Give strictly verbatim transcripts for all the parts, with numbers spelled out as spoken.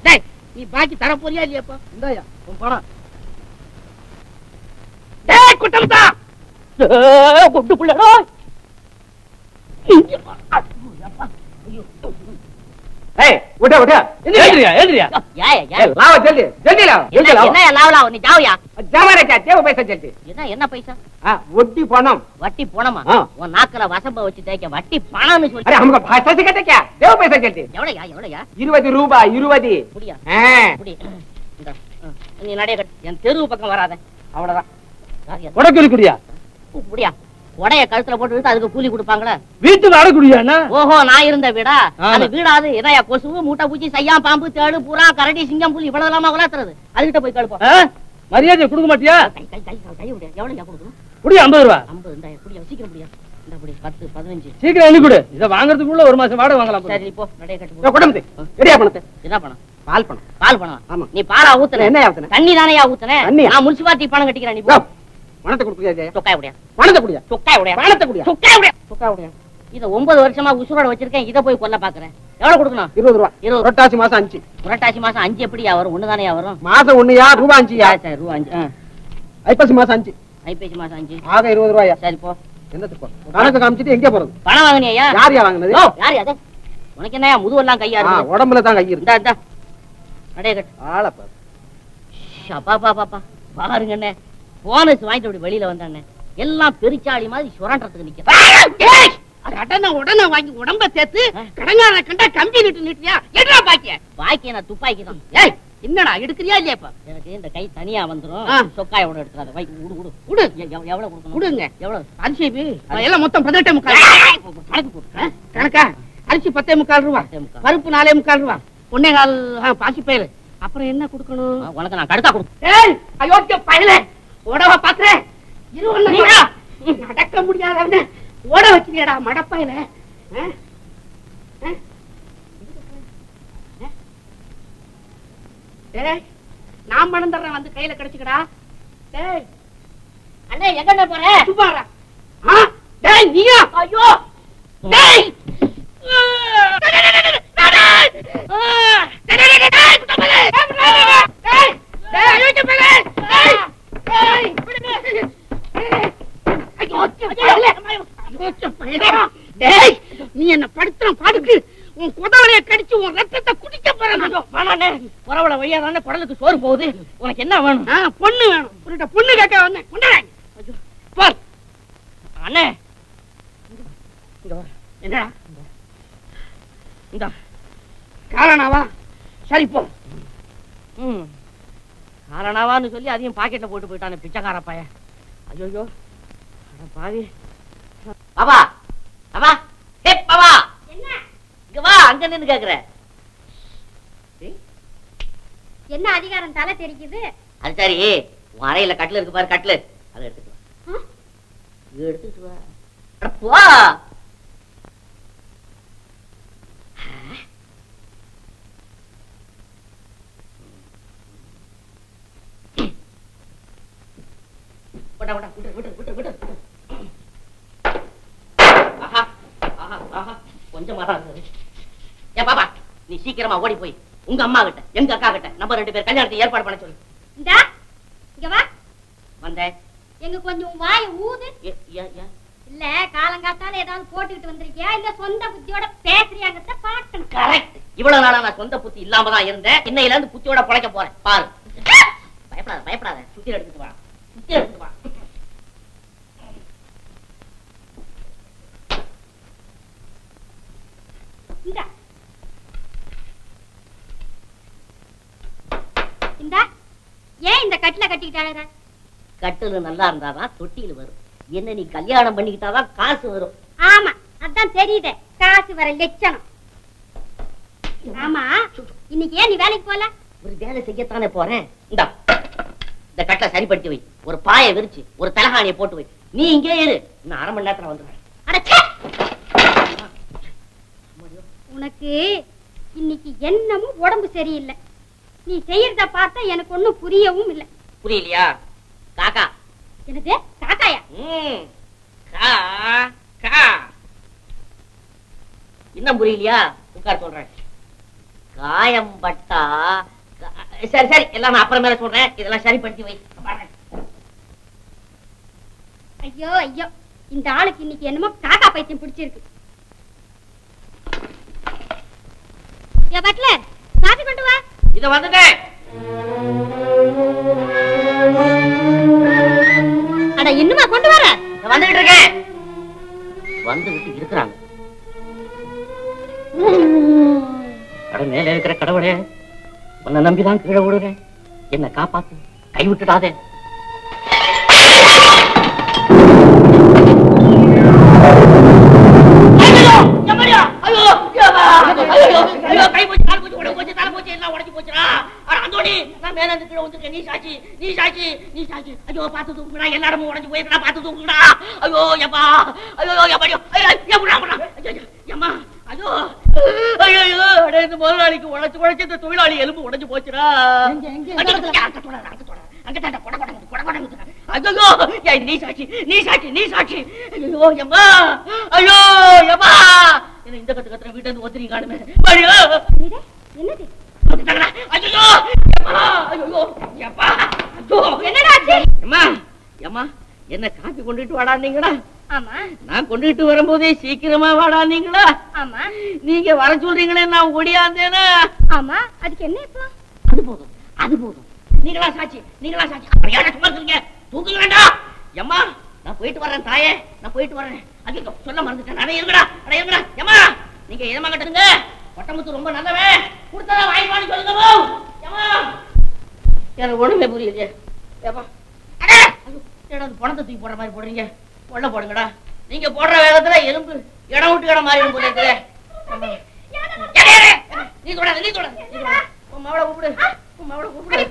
நீ பாக்கி தர போறியா இல்லையாப்பா? இந்தாயா உன் பணம். டேய் குட்டம்தா கொண்டு புள்ளடா. ஏய் உட உட ஏந்திரியா ஏந்திரியா யா யா லாவ ஜல்தி ஜல்தி லாவ ஜல்தி லாவ. என்ன லாவ லாவ நீ ஜாவயா? ஜாவரே கே தேவ பைசா ஜல்தி. என்ன என்ன பைசா? ஆ வட்டி பணம். வட்டி பணமா? உன் நாக்குல வசம்ப வச்சு தேய்க்க வட்டி பணம்னு சொல்லி. அரே हमको भाषा सिखाते क्या? देव पैसा जल्दी. எவ்வளவுயா எவ்வளவுயா? இருபது ரூபாய் இருபது. புடியா? ஆ புடி. இந்த நீ நடைய கட். என் தெரு பக்கம் வராத. அவ்வளவுதான். உனக்கு இருக்குடியா? புடியா. உடைய கழுத்துல போட்டு விட்டு அதுக்கு கூலி கொடுப்பாங்களா? வீட்டுக்கு அடக்குடியானா? ஓஹோ நான் இருந்த வீடா? அது வீடாது என்னையா கொசு மூட்டை பூச்சி சையா பாம்பு தேடு புறா கரடி சிங்கம் புலி இவ்வளவுலாமா வளர்த்துறது? அதுகிட்ட போய் கழுப்போம். மரியாதை கொடுக்க மாட்டியா? கை கை கை கை விடு. எவ்வளவு கொடுக்கணும்? புடி ஐம்பது ரூபாய். ஐம்பது இந்த புடியா சீக்கிரம் புடியா. இந்த புடி பத்து பதினஞ்சு. சீக்கிரம் எண்ணி கொடு. இத வாங்குறதுக்குள்ள ஒரு மாசம் வாடகை வாங்கலாம். சரி போ நடைய கட்டு போ. குடும்பத்தை எடியா பணத்தை. என்ன பணம்? பால் பணம். பால் பணம். ஆமா. நீ பாலா ஊத்துன. என்ன ஊத்துன? தண்ணி தானேயா ஊத்துன? நான் முனிசிபாலிட்டி பணம் கட்டிக்கிறேன் நீ போ. பணத்தை கொடுக்குறியா? சொக்காய் உடையா. பணத்தை குடியா. சொக்காய் உடையா. பணத்தை குடியா. சொக்காய் உடையா. சொக்காய் உடையா. இத ஒன்பது வருஷமா உசுரோட வச்சிருக்கேன். இத போய் கொல்ல பாக்குறேன். எவ்வளவு கொடுக்கணும்? இருபது ரூபாய். இருபது. புரட்டாசி மாசம் அஞ்சு. புரட்டாசி மாசம் அஞ்சு எப்படியா வரும்? ஒண்ணு தானேயா வரும்? மாசம் ஒண்ணுயா ரூபாய் அஞ்சுயா. சரி ரூபாய் அஞ்சு. ஐப்பசி மாசம் அஞ்சு. ஐப்பசி மாசம் அஞ்சு. ஆக இருபது ரூபாயா. சரி போ. என்னது போ? கணக்கு காமிச்சிட்டு எங்க போறது? பணம் வாங்குனியா? யார் யா வாங்குனது? யார் அது? உனக்கு என்னயா முதுவெல்லாம் கையா இருக்கு? உடம்புல தான் கை இருக்கு. இந்தா இந்தா. நடைய கட்டு. ஆள பாரு. ஷப்பா பாப்பா பாருங்க அண்ணே. போனஸ் வாங்கிட்டு அப்படி வெளியில வந்தானே. எல்லாம் பெரிச்சாளி மாதிரி சுரண்டறதுக்கு நிக்க. கடனை உடனே வாங்கி உடம்ப சேர்த்து கடங்கார கண்டா கம்பி நிட்டு நிட்டியா? என்னடா பாக்கிய? பாக்கிய நான் துப்பாக்கி தான். ஏய் என்னடா எடுக்கறியா இல்லையாப்பா? எனக்கு இந்த கை தனியா வந்துரும். சொக்காயோட எடுத்துறாத. வை உடு உடு உடு. எவ்வளவு கொடுக்கணும்? உடுங்க. எவ்வளவு? அரிசி எல்லாம் மொத்தம் பதினெட்டு முக்கால். கணக்கு போடு. கணக்கா? அரிசி பத்தே முக்கால் ரூபா. பருப்பு நாலே முக்கால் ரூபா. ஒன்னே கால் பாசி பயிர். அப்புறம் என்ன கொடுக்கணும்? உனக்கு நான் கடுக்கா கொடு. ஏய் அயோக்கிய பயலே. ஓடவ பாக்குறேன். இருவண்ணா நடக்க முடியாதவனே ஓட வச்சிருக்கடா மடப்பையில. ஏய் நான் மணம் தர்றேன் வந்து கையில கிடைச்சுக்கடா. டேய் அண்ணே எங்கண்ணே போற? சும்மாடா. ஆ டேய் நீயா? ஐயோ டேய் நீ என்ன படுத்துற பாடுக்கு உன் குதவளைய கடிச்சு உன் ரத்தத்தை குடிக்க போறேன். பரவல வையாதானே குடலுக்கு சோறு போகுது. உனக்கு என்ன வேணும்? பொண்ணு வேணும். உன்கிட்ட பொண்ணு கேட்க வந்தேன். கொண்டாங்க அண்ணே. என்னடா இந்த காரணாவா? சரி போ. ம் காரணாவான்னு சொல்லி அதையும் பாக்கெட்ல போட்டு போயிட்டானே பிச்சைக்கார பையன். ஐயோ பாவி. பாபா பாபா ஏ பாபா என்ன இங்க வா. அங்க நின்னு கேக்குற என்ன அதிகாரம் தலை தெரிக்குது? அது சரி உன் அறையில கட்டில் இருக்கு பாரு. கட்டில் அதை எடுத்துட்டு வா. எடுத்துட்டு வா. போ. கொஞ்சமா நீ சீக்கிரமா ஓடி போய் உங்க அம்மா கிட்ட எங்க அக்கா கிட்ட நம்ம ரெண்டு பேர் கல்யாணத்தை ஏற்பாடு பண்ண சொல்லு. இந்தா இங்க வா. வந்தேன். எங்க கொஞ்சம் வாய் ஊது. இல்ல காலங்காத்தால ஏதாவது போட்டுக்கிட்டு வந்திருக்கியா இல்ல சொந்த புத்தியோட பேசுறியாங்கறத பாக்கணும். கரெக்ட். இவ்வளவு நாளா நான் சொந்த புத்தி இல்லாம தான் இருந்தேன். இன்னையில இருந்து புத்தியோட பொழைக்க போறேன். பாரு. பயப்படாத பயப்படாத. சுத்தி எடுத்துட்டு வா. சுத்தி எடுத்துட்டு வா. இந்தா இந்தா. ஏன் இந்த கட்டில கட்டிக்கிட்டாளே? கட்டுல நல்லா இருந்தாதான் தொட்டியில் வரும். என்ன நீ கல்யாணம் பண்ணிக்கிட்டாதான் காசு வரும். ஆமா அதான் தெரியுதே காசு வர லட்சணம். ஆமா இன்னைக்கு ஏன் நீ வேலைக்கு போல? ஒரு வேலை செய்யத்தானே போறேன். இந்தா இந்த கட்டை சரிப்படுத்தி வை. ஒரு பாயை விரிச்சு ஒரு தலகாணியை போட்டு வை. நீ இங்கே இரு. இன்னும் அரை மணி நேரத்துல வந்துடுறேன். உனக்கு இன்னைக்கு என்னமும் உடம்பு சரியில்லை. நீ செய்யறத பார்த்தா எனக்கு ஒண்ணும் புரியவும் இல்லை. புரியலையா? காக்கா. என்னது காக்காயா? இன்னும் புரியலையா? உட்கார் சொல்றேன். காயம் பட்டா சரி சரி எல்லாம் நான் அப்புறமேல சொல்றேன். இதெல்லாம் சரிப்படுத்தி வை. ஐயோ ஐயோ, இந்த ஆளுக்கு இன்னைக்கு என்னமோ காக்கா பைத்தியம் பிடிச்சிருக்கு. ஏ பட்லர், காபி கொண்டு வா. இத வந்துட்டேன். அட இன்னுமா கொண்டு வர? வந்துகிட்டு இருக்கேன். வந்துகிட்டு இருக்கிறாங்க. அட மேல இருக்கிற கடவுளே, உன்னை நம்பிதான் கீழே விடுறேன். என்ன காப்பாத்து, கைவிட்டுடாதே. நீ சாட்சி நீ சாட்சி நீ சாட்சி. ஐயோ பாத்து தூக்குடா, எல்லாரும் உடஞ்சு போயிருக்கா. பாத்து தூக்குடா. ஐயோ எப்பா, ஐயோ எப்படியோ ஏமா, ஐயோ ஐயோ இந்த முதலாளிக்கு உழைச்சு உழைச்சு இந்த தொழிலாளி எலும்பு உடஞ்சு போச்சுடா. ஐயோ நீ சாட்சி நீ சாட்சி நீ சாட்சி. ஐயோ எம்மா, ஐயோ எம்மா, என்ன இந்த கத்து கத்துற வீட்டு வந்து ஒத்துறீங்க காணுமே. என்னது? ஐயோ ஐயோ எப்பா, என்னடாச்சு? எம்மா எம்மா, என்ன காப்பி கொண்டுட்டு வாடானீங்களா? ஆமா. நான் கொண்டுட்டு வரும்போதே சீக்கிரமா வாடானீங்களா? ஆமா. நீங்க வர சொல்றீங்களே, நான் ஓடியாந்தேனா? ஆமா. அதுக்கு என்ன இப்போ? அது போதும் அது போதும். நீங்களா சாட்சி நீங்களா சாட்சி. அப்புறம் யாரை சும்மா இருக்கீங்க? தூக்குங்க வேண்டாம். எம்மா நான் போயிட்டு வரேன் தாயே, நான் போயிட்டு வரேன். அது சொல்ல மறந்துட்டேன். அட இருங்கடா, அட இருங்கடா. எம்மா நீங்க ஏமா கட்டுங்க. ஒட்டமுத்து ரொம்ப நல்லவன், கொடுத்தா வாங்கிப்பான்னு சொல்லுங்க. எம்மா எனக்கு ஒண்ணுமே புரியலையே. ஏப்பா அட பணத்தை தூக்கி போடுற மாதிரி போடுறீங்க. உள்ள போடுங்கடா. நீங்க போடுற வேகத்துல எலும்பு இடம் விட்டு இடம் மாறி போல இருக்குது. நீ தொடாத நீ தொடாத நீ தொடாத. உன் மவளை கூப்பிடு, உன் மவளை கூப்பிடு.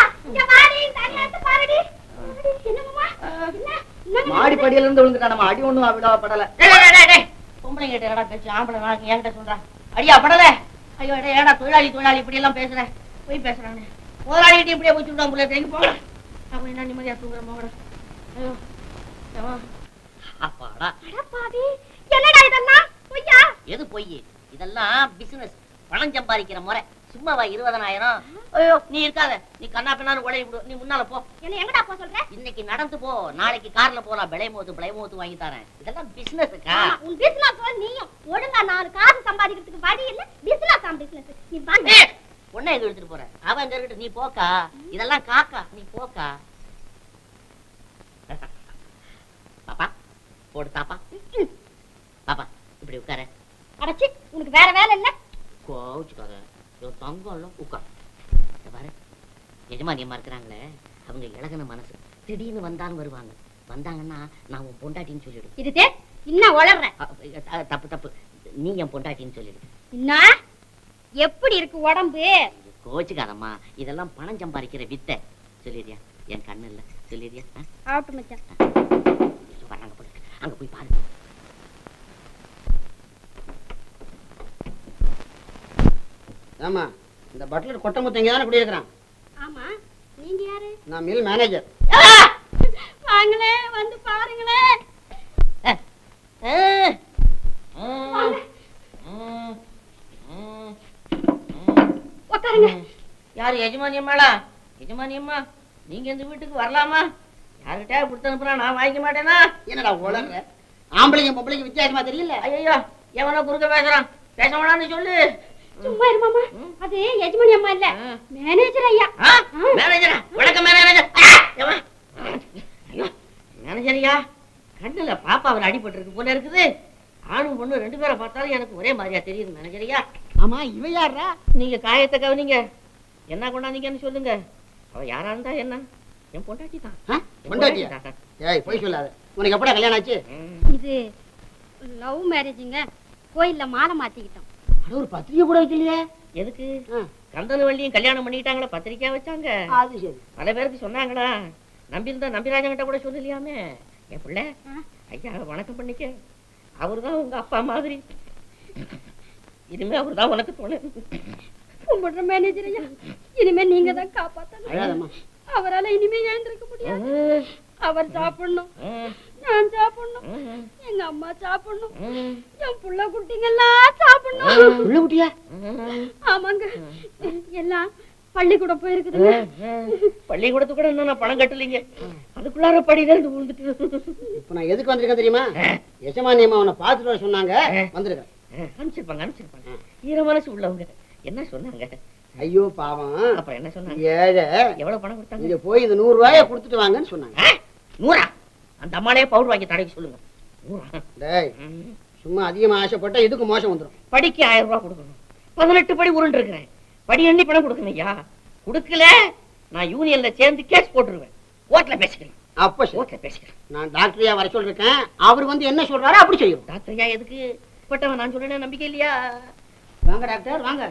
மாடி படியில இருந்து விழுந்துட்டானமா. அடி ஒண்ணும் அவிடா படல. பொம்பளை கிட்ட ஏடா பேச்சு, ஆம்பளை நான் என்கிட்ட சொல்றான் அடியா படல. ஐயோ ஏடா தொழிலாளி தொழிலாளி இப்படி எல்லாம் பேசுறேன். போய் பேசுறானே முதலாளிகிட்ட இப்படியே போய் சொல்லிட்டான் போல. எங்க போகலாம் அப்ப என்ன நிம்மதியா தூங்குற மோகட. ஐயோ அப்பாடா. என்னடா இதெல்லாம் பொய்யா? எது பொய்? இதெல்லாம் பிசினஸ், பணம் சம்பாதிக்கிற முறை. சும்மாவா இருபதனாயிரம்? ஐயோ நீ இருக்காத, நீ கண்ணா பின்னான்னு உடைய விடு. நீ முன்னால போ. என்ன எங்கடா போ சொல்ற? இன்னைக்கு நடந்து போ, நாளைக்கு கார்ல போலாம். விலை மோத்து விலை மோத்து வாங்கி தரேன். இதெல்லாம் பிசினஸ்க்கா. உன் பிசினஸ் நீயும் ஒழுங்கா நாலு காசு சம்பாதிக்கிறதுக்கு வழி இல்ல. பிசினஸ் ஆம் பிசினஸ். நீ வாங்க. பொண்ணை எங்க எடுத்துட்டு போற? அவன் எங்க இருக்கட்டும், நீ போக்கா. இதெல்லாம் காக்கா, நீ போக்கா. பாப்பா போடு தாப்பா. பாப்பா இப்படி உட்கார. அடச்சி, உனக்கு வேற வேலை இல்ல? கோச்சுக்காத. தங்கம் உட்கார். பாரு, எஜமானி அம்மா இருக்கிறாங்களே, அவங்க இலகன மனசு. திடீர்னு வந்தாலும் வருவாங்க. வந்தாங்கன்னா நான் உன் பொண்டாட்டின்னு சொல்லிடு. இதுதே இன்னும் வளர்ற. தப்பு தப்பு, நீ என் பொண்டாட்டின்னு சொல்லிடு. என்ன எப்படி இருக்கு உடம்பு? கோச்சுக்காதம்மா, இதெல்லாம் பணம் சம்பாதிக்கிற வித்தை. சொல்லிடுறியா? என் கண்ணு இல்ல, சொல்லிடுறியா? ஆகட்டும் மச்சான். வர்றாங்க போல, அங்க போய் பாருங்க. ஆமா, இந்த பட்லர் கொட்டமுத்து இங்க தானே குடியிருக்கிறான். ஆமா, நீங்க யாரு? நான் மில் மேனேஜர். வாங்களே, வந்து பாருங்களே. உட்காருங்க. யாரு? எஜமானி அம்மாளா? எஜமானி அம்மா, நீங்க இந்த வீட்டுக்கு வரலாமா? யாருக்கிட்டே கொடுத்து அனுப்புறா, நான் வாங்கிக்க மாட்டேனா? என்னடா உளற? ஆம்பளைங்க பொம்பளைங்க வித்தியாசமா தெரியல? ஐயோ எவனோ குறுக்க பேசுறான். பேச வேணாம்னு சொல்லு. சும்மா இரு மாமா. அது எஜமானி அம்மா இல்ல, மேனேஜர் ஐயா. மேனேஜரா? வணக்கம் மேனேஜர். மேனேஜரியா, கண்ணுல பாப்பா அவர் அடிபட்டு இருக்கு போல இருக்குது. ஆணும் பொண்ணு ரெண்டு பேரை பார்த்தாலும் எனக்கு ஒரே மாதிரியா தெரியுது மேனேஜரியா. ஆமா, இவ யாரா? நீங்க காயத்தை கவனிங்க. என்ன கொண்டாந்தீங்கன்னு சொல்லுங்க. அவ யாரா இருந்தா என்ன? என் பொண்டாட்டி தான். பொண்டாட்டியா? ஏய் போய் சொல்லாத. உனக்கு எப்படா கல்யாணம் ஆச்சு? இது லவ் மேரேஜ்ங்க. கோயில்ல மாலை மாத்திக்கிட்டோம். அட ஒரு பத்திரிக்கை கூட வைக்கலையே. எதுக்கு? கந்தன வள்ளியும் கல்யாணம் பண்ணிட்டாங்களா, பத்திரிக்கையா வச்சாங்க. அது சரி. பல பேருக்கு சொன்னாங்களா. நம்பி இருந்தா நம்பிராஜன் கிட்ட கூட சொல்லலையாமே. என் பிள்ளை ஐயா வணக்கம் பண்ணிக்க. அவருதான் உங்க அப்பா மாதிரி. இனிமே அவர்தான் உனக்கு தோணு. கும்பிடுற மேனேஜர் ஐயா, இனிமே நீங்க தான் காப்பாத்தணும். அவரால இனிமே எழுந்திருக்க முடியாது. அவர் சாப்பிடணும், நான் சாப்பிடணும், எங்க அம்மா சாப்பிடணும், என் புள்ள குட்டிங்க எல்லாம் சாப்பிடணும். புள்ள குட்டியா? ஆமாங்க எல்லாம் பள்ளிக்கூடம் போயிருக்குதுங்க. பள்ளிக்கூடத்து கூட இன்னும் நான் பணம் கட்டலீங்க. அதுக்குள்ளார படிதான் இது விழுந்துட்டு. இப்ப நான் எதுக்கு வந்திருக்கேன் தெரியுமா? எஜமானியம்மா அவனை பார்த்துட்டு வர சொன்னாங்க, வந்திருக்கேன். அனுப்பிச்சிருப்பாங்க அனுப்பிச்சிருப்பாங்க. ஈர மனசு உள்ளவங்க. என்ன சொன்னாங்க? ஐயோ பாவம். அப்புறம் என்ன சொன்னாங்க? ஏழை. எவ்வளவு பணம் கொடுத்தாங்க? இங்க போய் இந்த நூறு ரூபாய கொடுத்துட்டு வாங்கன்னு சொன்னாங்க. நூறா? அந்த அம்மாலே பவுடர் வாங்கி தடவை சொல்லுங்க. டேய் சும்மா அதிகமா ஆசைப்பட்டா இதுக்கு மோசம் வந்துடும். படிக்க ஆயிரம் ரூபாய் கொடுக்கணும். பதினெட்டு படி உருண்டு இருக்கிறேன். படி எண்ணி பணம் கொடுக்கணும் ஐயா. கொடுக்கல நான் யூனியன்ல சேர்ந்து கேஸ் போட்டுருவேன். கோர்ட்ல பேசிக்கிறேன். அப்ப கோர்ட்ல பேசிக்கிறேன். நான் டாக்டரையா வர சொல்லிருக்கேன். அவர் வந்து என்ன சொல்றாரு அப்படி செய்யும். டாக்டரையா எதுக்கு? பட்டவன் நான் சொல்றேன் நம்பிக்கை இல்லையா? வாங்க டாக்டர் வாங்க.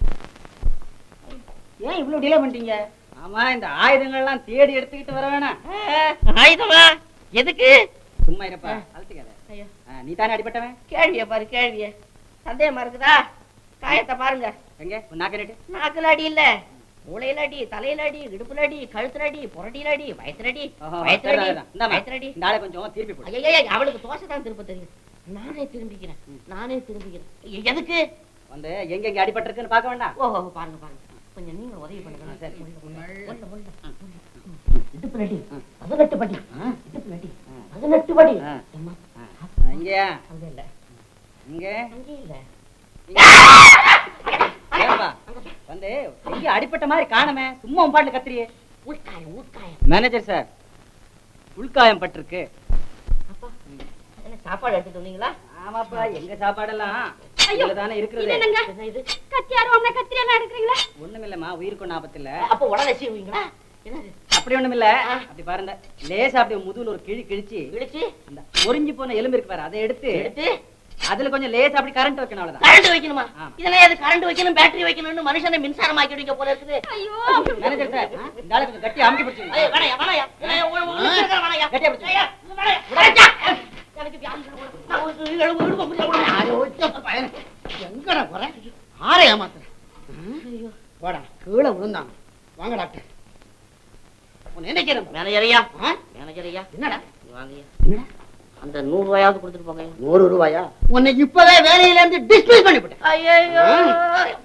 ஏன் இவ்வளவு டிலே பண்ணிட்டீங்க? ஆமா இந்த ஆயுதங்கள்லாம் தேடி எடுத்துக்கிட்டு வர வேணாம். ஆயுதமா? எதுக்கு? சும்மா இருப்பா, அழுத்துக்காத. நீ தானே அடிபட்டவன்? கேள்விய பாரு கேள்விய. சந்தேகமா இருக்குதா? காயத்தை பாருங்க. எங்க நாக்கு நட்டு? நாக்குல அடி இல்ல, மூளையில அடி, தலையில அடி, இடுப்புல அடி, கழுத்துல அடி, புரட்டியில அடி, வயத்துல அடி, வயத்துல அடி, வயத்துல அடி. இந்த ஆளை கொஞ்சம் திருப்பி போடு. ஐயா அவளுக்கு தோசை தான் திருப்ப தெரியும். நானே திரும்பிக்கிறேன் நானே திரும்பிக்கிறேன். எதுக்கு? வந்து எங்க எங்க அடிபட்டு இருக்குன்னு பார்க்க வேண்டாம். ஓஹோ பாருங்க பாருங்க. கொஞ்சம் நீங்க உதவி பண்ணுங்க. சரி இடுப்புல அடி பதினெட்டு படி. இடுப்புல அடி பதினெட்டு படி. இங்கயா? அங்க இல்ல. இங்க அங்க இல்ல. வந்து எங்க அடிப்பட்ட மாதிரி காணமே, சும்மா உம்பாட்டுல கத்திரியே. உள்காயம் உள்காயம். Manager sir உள்காயம் பட்டிருக்கு. அப்பா என்ன சாப்பாடு எடுத்துட்டு வந்தீங்களா? ஆமாப்பா எங்க சாப்பாடெல்லாம் தானே இருக்கிறது. இது கத்தியாரும் கத்திரியெல்லாம் எடுக்கிறீங்களா? ஒண்ணும் இல்லம்மா, உயிருக்கு ஒன்னும் ஆபத்து இல்ல. அப்ப உடனே செய்வீங்களா? அப்படி ஒண்ணும் இல்ல. அப்படி பாருங்க லேசா அப்படி முதுகுல ஒரு கிழி கிழிச்சு கிழிச்சு இந்த ஒரிஞ்சு போன எலும்பு இருக்கு பாரு, அதை எடுத்து எடுத்து அதுல கொஞ்சம் லேசா அப்படி கரண்ட் வைக்கணும். அவ்வளவுதான். கரண்ட் வைக்கணுமா? இதெல்லாம் எது கரண்ட் வைக்கணும் பேட்டரி வைக்கணும்னு மனுஷனை மின்சாரம் ஆக்கிடுங்க போல இருக்குது. ஐயோ மேனேஜர் சார் இந்த ஆளு கொஞ்சம் கட்டி அமுக்கி பிடிச்சுங்க. ஐயோ வேணாயா வேணாயா வேணாயா கட்டியா பிடிச்சுங்க. எனக்கு வியாதி நான் ஒரு எழுபது ரூபாய் முடிச்சு எங்கடா போற? ஆரை ஏமாத்துற. போடா கீழே விழுந்தாங்க. வாங்க டாக்டர். நினைக்கிறேன் மேனேஜரையா மேனேஜரையா என்னடா வாங்கய்யா. என்னடா அந்த நூறு ரூபாயாவது கொடுத்துட்டு போங்க. நூறு ரூபாயா? உன்னை இப்பவே வேலையில இருந்து டிஸ்மிஸ் பண்ணிவிட்டேன். ஐயோ